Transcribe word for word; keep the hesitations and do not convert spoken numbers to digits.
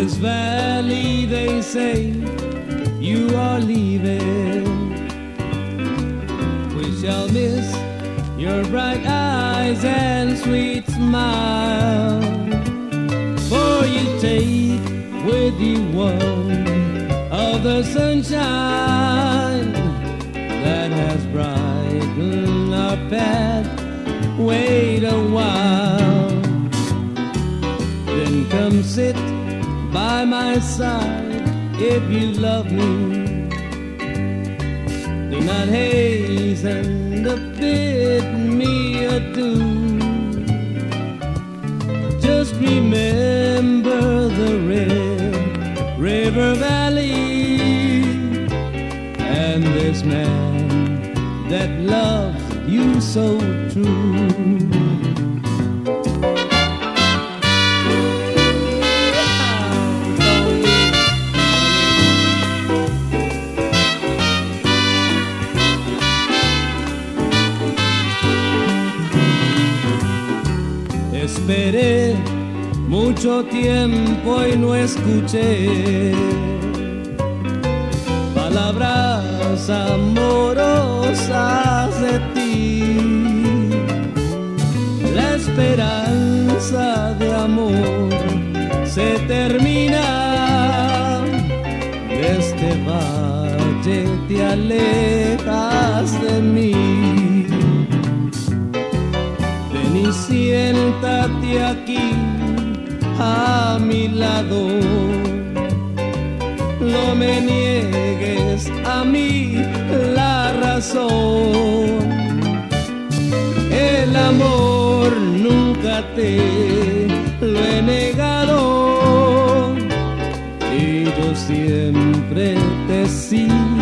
this valley they say you are leaving. We shall miss your bright eyes and sweet smile, for you take with you one of the sunshine that has brightened our path. Wait a while, then come sit by my side if you love me. Do not hasten to bid me adieu. Just remember the red river valley and this man that loves you so true. Esperé mucho tiempo y no escuché palabras amorosas de ti. La esperanza de amor se termina, de este valle te alejas de mí. Ven y siéntate aquí a mi lado, no me niegues a mí la razón. El amor nunca te lo he negado y yo siempre te sigo